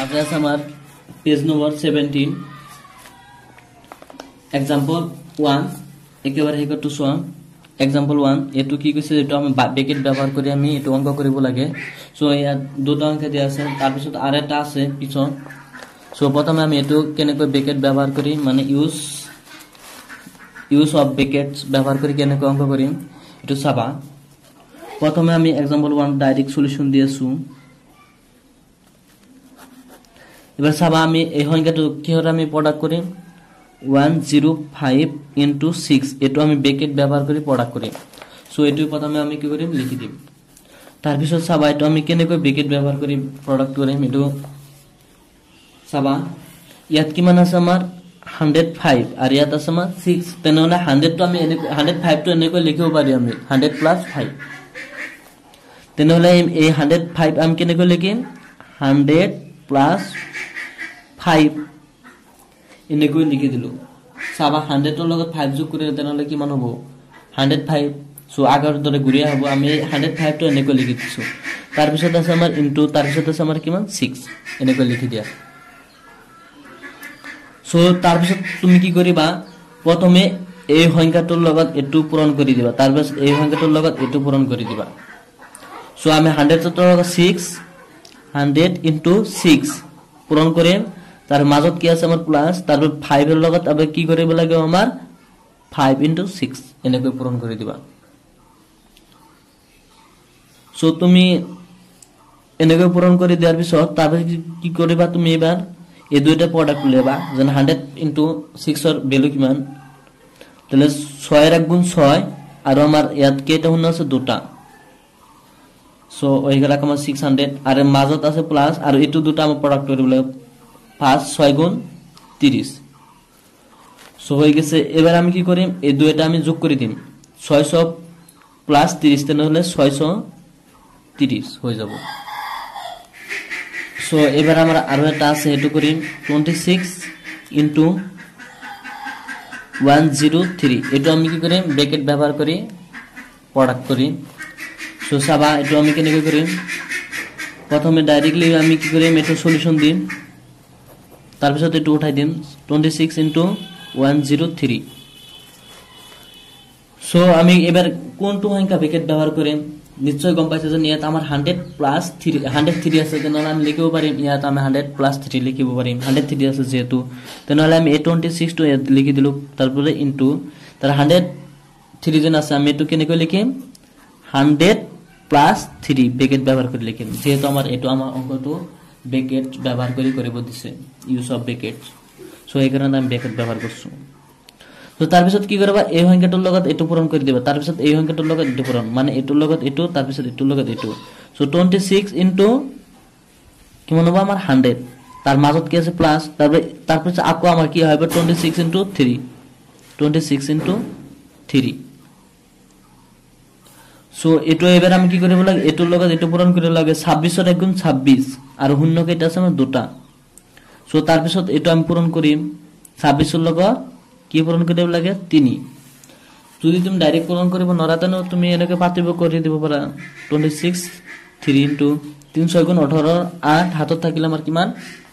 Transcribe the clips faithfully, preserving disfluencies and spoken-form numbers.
তারপরে আছে আমার page number seventeen example one একেবারে হেক টু সোয়াম এক্সাম্পল ওয়ান এটু কি কৈছে যেটা আমি ব্রেকেট ব্যবহার করি আমি এটু অঙ্ক কৰিব লাগে সো ইয়াত দুটা অঙ্ক দিয়া আছে তাৰপিছত আৰু এটা আছে পিছন সো প্ৰথমে আমি এটু কেনেকৈ ব্রেকেট ব্যবহার করি মানে ইউজ ইউজ অফ ব্রেকেটস ব্যবহার করি কেনেকৈ অঙ্ক কৰিম এটু চাবা প্রথমে আমি এক্সাম্পল ওয়ান ডাইরেক্ট সলিউশন দিয়েছো এবার চাবা আমি এই সংখ্যাটো কিহৰ আমি প্রোডাক্ট কৰিম one zero five into six এটো আমি ব্রেকেট ব্যবহার করি প্রোডাক্ট করি সো এটো প্রথমে আমি কি করিম লিখি দিম তার পিছত চাবা এটো আমি কেনেকৈ ব্রেকেট ব্যবহার করি প্রোডাক্ট করিম এটো চাবা ইয়াত কিমান আছে আমাৰ one hundred five আর ইয়াত আছে আমাৰ six তেনেহলে one hundred টো আমি one hundred five টো এনেকৈ লিখিব পাৰি আমি one hundred plus five তেনেহলে এই one hundred five আমি কেনেকৈ লিখিম one hundred plus five এনেকৈ লিখি দিলো চাবা one hundred ৰ লগত five যোগ কৰি তেনেহলে কিমান হ'ব one hundred five সো আগৰ দৰে ঘূৰিয়া হ'ব আমি one hundred five টো এনেকৈ লিখি দিছো তাৰ পিছত আছে আমাৰ ইনটু তাৰ পিছত আছে আমাৰ কিমান six এনেকৈ লিখি দিয়া সো তাৰ পিছত তুমি কি কৰিবা প্ৰথমে এই সংখ্যাটোৰ লগত এটো পূৰণ কৰি দিবা তাৰ পিছত এই সংখ্যাটোৰ লগত এটো পূৰণ কৰি দিবা সো আমি one hundred ৰ লগত six one hundred into six পূৰণ কৰিম তার মাজত কি আছে আমার প্লাস তারপর five এর লগত আবার কি কৰিব লাগে আমার five into six এনেকৈ পূরণ কৰি দিবা সো তুমি এনেকৈ পূরণ কৰি দিয়াৰ পিছত তারপর কি কৰিবা তুমি এবাৰ এই দুইটা প্রোডাক্ট লেবা যেন one hundred into six এর ভ্যালু কিমান তাহলে six এর গুণ six আর আমার ইয়াত কেটা হন আছে দুটা সো ওই গলা আমার six hundred আর মাজত আছে প্লাস আর এটো দুটা আমার প্রোডাক্ট কৰিব লাগে পাঁচ ছয় গুণ ত্রিশ সো হয়ে গেছে এবার আমি কি করিম এই দুইটা আমি যোগ করে দিম ছয়শ প্লাস ত্রিশ তেন হলে ছয়শ ত্রিশ হয়ে যাব সো এবার আমরা আরো একটা আছে এটু করিম twenty-six into one zero three এটু আমি কি করিম ব্র্যাকেট ব্যবহার করি প্রোডাক্ট করি সো সাবা এটু আমি কেনে করিম প্রথমে ডাইরেক্টলি আমি কি করিম এটু সলিউশন দিম তার পিছত এটু উঠাই দিম twenty-six into one zero three so আমি এবার কোনটো সংখ্যা ব্র্যাকেট ব্যবহার করিম নিশ্চয় গম পাইছে যে ইয়াত আমার one hundred plus three one hundred three আছে তেনহলে আমি লিখিব পাৰিম ইয়াত আমি one hundred plus three লিখিব পাৰিম one hundred three আছে যেহেতু তেনহলে আমি twenty-six টো লিখি দিলু তারপরে ইনটু তার one hundred three জন আছে আমি এটু কেনেকৈ লিখিম one hundred plus three bracket ব্যবহার কৰি লিখিম যেহেতু আমার এটু আমার অঙ্কটো ব্র্যাকেট ব্যবহার করে কৰিব দিছে ইউজ অফ ব্র্যাকেট সো এই কারণে আমি ব্র্যাকেট ব্যবহার করছো তো তার পিছত কি করবা এই সংখ্যাটোৰ লগত এটু পূরণ কৰি দিবা তার পিছত এই সংখ্যাটোৰ লগত এটু পূরণ মানে এটুৰ লগত এটু তার পিছত এটুৰ লগত এটু সো twenty-six into কিমান হ'ব আমাৰ one hundred তার মাজত কি আছে প্লাস তারপরে তার পিছত আকো আমাৰ কি হবে twenty-six into three twenty-six into three so এটু এবাৰ আমি কি কৰিব লাগে এটুৰ লগত এটু পূরণ কৰিব লাগে twenty-six ৰ গুণ twenty-six আর শূন্য কেইটা আছে আমাৰ দুটা সো তার পিছত এটু আমি পূরণ কৰিম twenty-six ৰ লগত কি পূরণ কৰিব লাগে three যদি তুমি ডাইরেক্ট পূরণ কৰিব নৰাতেনো তুমি এনেকৈ পাতিব কৰি দিব পাৰা twenty-six three into three six গুণ eighteen eight হাতত থাকিলে আমাৰ কিমান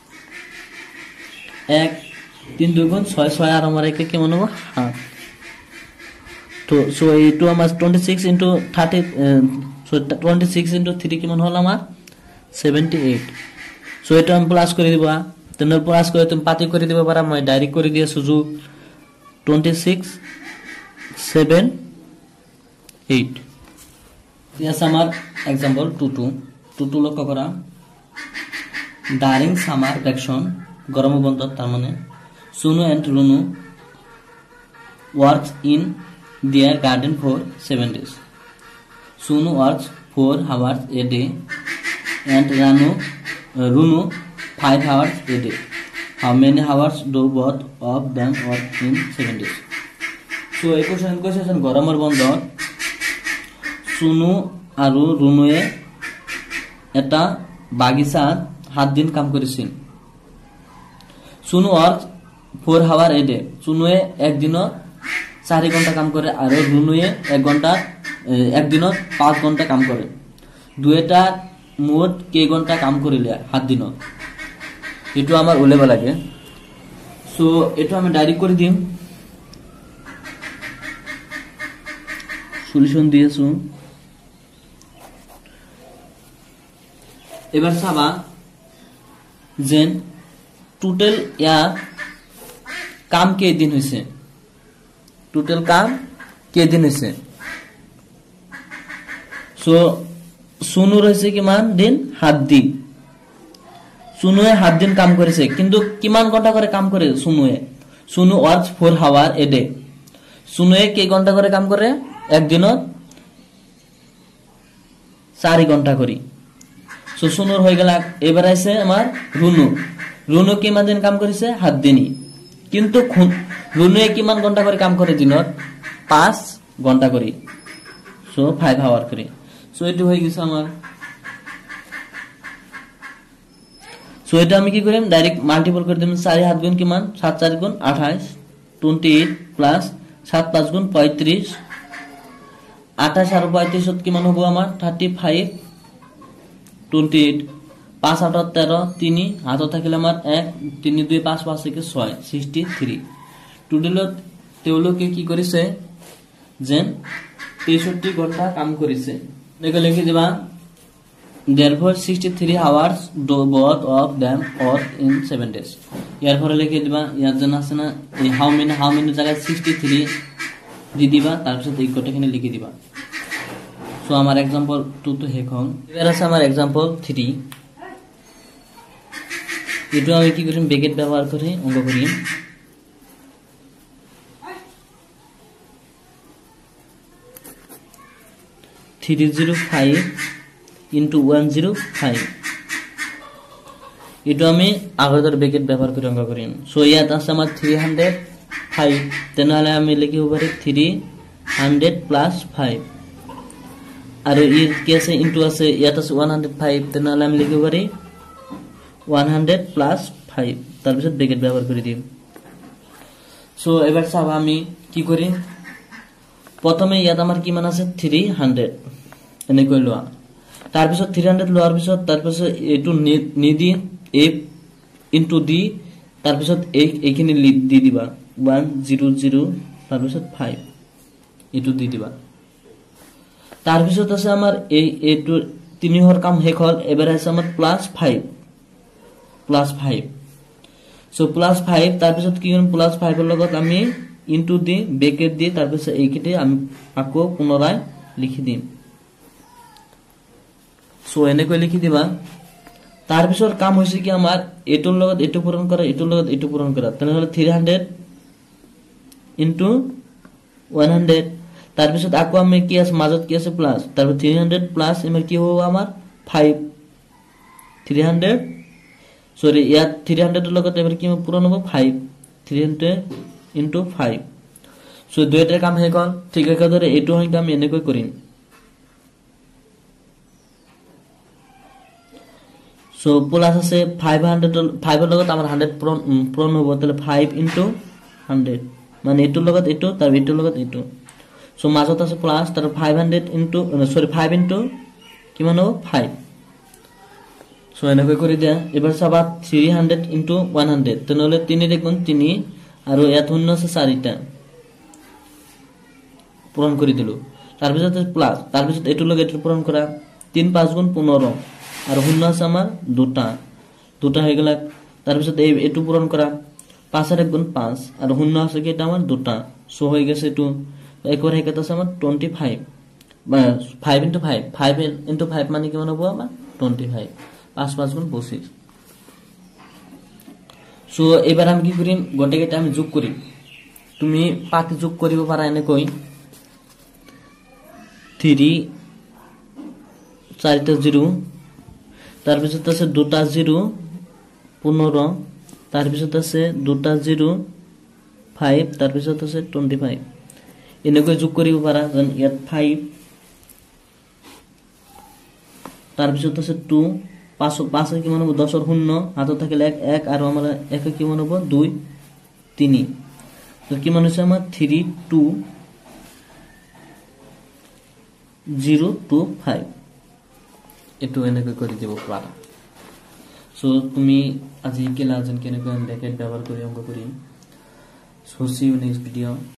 one three two গুণ six six আর আমাৰ একে কিমান হ'ব সাত তো সো এইটো আমাৰ twenty-six into thirty so twenty-six into three কিমান হল আমাৰ seventy-eight সো এটা আমি প্লাস কৰি দিবা তেনে প্লাস কৰি তুমি পাতি কৰি দিব পাৰা মই ডাইরেক্ট কৰি দিয়া সুজু twenty-six seven eight ইয়াস আমার example two two two two লক্ষ্য করা ডারিং সামার ভ্যাকেশন গরম বন্ধ তার মানে Sunu and Runu works in their garden for seven days Sunu works four hours a day and Ranu Runu five hours a day. How many hours do both of them work in seven days? So এই question question গরমের বন্ধ সুনু আর রুনুয়ে এটা বাগিচাত সাত দিন কাম করেছিল Sunu work four hour a day সুনুয়ে একদিনত চারি ঘন্টা কাম করে আর রুনুয়ে এক ঘন্টা একদিনত পাঁচ ঘন্টা কাম করে দুইটা মোট কে ঘন্টা কাম করিলে সাত দিনত এইটো আমাৰ ওলাব লাগে সো এইটো আমি ডাইরেক্ট কৰি দিম সলিউশন দিয়েছো এবার চাবা যেন টোটাল ইয়ার কাম কেইদিন হইছে টোটাল কাম কেইদিন হইছে সো সুনুর হইছে কিমান দিন সাত দিন সুনুয়ে সাত দিন কাম করেছে কিন্তু কিমান ঘন্টা করে কাম করে সুনুয়ে Sunu works four hour a day সুনুয়ে কে ঘন্টা করে কাম করে একদিনত চার ঘন্টা করি সো সুনুর হয়ে গেল এবার আছে আমার রুনু রুনু কিমান দিন কাম করেছে সাত দিনই কিন্তু রুনুয়ে কিমান ঘন্টা করে কাম করে দিনত পাঁচ ঘন্টা করি সো ফাইভ আওয়ার করি সো এটু হয়ে গেছে আমার সো এটা আমি কি করিম ডাইরেক্ট মাল্টিপল করে দিম চার সাত গুণ কিমান সাত চার গুণ আঠাশ টোয়েন্টি এইট প্লাস সাত পাঁচ গুণ পঁয়ত্রিশ আঠাশ আর পঁয়ত্রিশ কিমান হবো আমার থার্টি ফাইভ টোয়েন্টি এইট পাঁচ আট তেরো তিনি হাতত থাকিলে আমার এক তিনি দুই পাঁচ পাঁচ থেকে ছয় সিক্সটি থ্রি টোটালত তেওঁলোকে কি করেছে যেন তেষট্টি ঘন্টা কাম করেছে দেখে লিখে দিবা therefore sixty-three hours do both of them work in seven days ইয়ার পরে লিখে দিবা ইয়ার জন্য আছে না এই হাউ মেনি হাউ মেনি জায়গায় sixty-three দি দিবা তারপর এই কোটাখানে লিখে দিবা সো আমার एग्जांपल টু তো শেষ হল এর আছে আমার एग्जांपल থ্রি এটা আমি কি করিম ব্র্যাকেট ব্যবহার করে অঙ্ক করি three oh five into one oh five এটা আমি আগের ব্র্যাকেট ব্যবহার করে অঙ্ক করি সো ইয়াত আছে আমার three hundred five তেনহলে আমি লিখিব পারি three hundred plus five আর এর কি আছে ইনটু আছে ইয়াত আছে one hundred five তেনহলে আমি লিখিব পারি one hundred plus five তারপর ব্র্যাকেট ব্যবহার করে দিই সো এবার সব আমি কি করি প্রথমে ইয়াত আমার কি মান আছে three hundred এনে কইলো তারপর three hundred লোয়ার পিছত তারপর এটু নি দি এ ইনটু ডি তারপর এইখানে দি দিবা one hundred তারপর five এটু দি দিবা তারপর আছে আমার এই এটু তিন হর কাম শেষ হল এবারে আছে আমার plus five plus five so plus five তারপর কি করব প্লাস five এর লগত আমি ইনটু দি ব্র্যাকেট দি তারপর এইখানে আমি আকো পুনরায় লিখি দিম সো এনে কই লিখি দিবা তার পিছর কাম হইছে কি আমার এটুর লগত এটু পূরণ করা এটুর লগত এটু পূরণ করা তাহলে হলো three hundred into one hundred তার পিছত আকো আমি কি আছে মাজত কি আছে প্লাস তারপর three hundred প্লাস এমর কি হবে আমার five three hundred sorry yeah three hundred এর লগত এবার কি পূরণ হবে five three hundred into five so দুইটার কাম হয়ে গেল ঠিক আছে ধরে এটু হইকে আমি এনে কই করি সো প্লাস আছে five hundred five এর লগত আমার one hundred পূরণ হবে তাহলে five into one hundred মানে এটুর লগত এটু তার এটুর লগত এটু সো মাজত আছে প্লাস তার five hundred into sorry five into কি মানে হবে five সো এনে কই করে দেয়া এবার সব three hundred into one hundred তাহলে তিন এর গুণ তিন আর এত শূন্য আছে চারটা পূরণ করে দিল তারপর প্লাস তারপর এটুর লগত এটু পূরণ করা তিন পাঁচ গুণ পনেরো আর শূন্য আছে আমার দুটা দুটা হয়ে গেল তারপর এই এটু পূরণ করা পাঁচ আর এক গুণ পাঁচ আর শূন্য আছে কি এটা আমার দুটা সো হয়ে গেছে এটু একবার হয়ে গেছে আমার twenty five five into five five into five মানে কেমন হবো আমার টোয়েন্টি ফাইভ পাঁচ পাঁচ গুণ পঁচিশ সো এবার আমি কি করি গোটেকেটা আমি যোগ করি তুমি পাকে যোগ করিব পারা এনে কই থ্রি চারিটা জিরো তারপিছত আছে দুটা জিরো পনেরো তারপিছত আছে দুটা জিরো ফাইভ তারপিছত আছে টোয়েন্টি ফাইভ এনেকৈ যোগ কৰিব পাৰা যেন ইয়াত ফাইভ তারপিছত আছে টু পাঁচ পাঁচ কিমান হ'ব দশৰ শূন্য হাতত থাকিলে এক এক আৰু আমাৰ এক কিমান হ'ব দুই তিনি তো কিমান হৈছে আমাৰ three two zero two five এটু এনেকৈ কৰি দিব পাৰা সো তুমি আজি কেলা যেন কেনেকৈ ব্ৰেকেট ব্যৱহাৰ কৰি অংক কৰিম। So see you next video.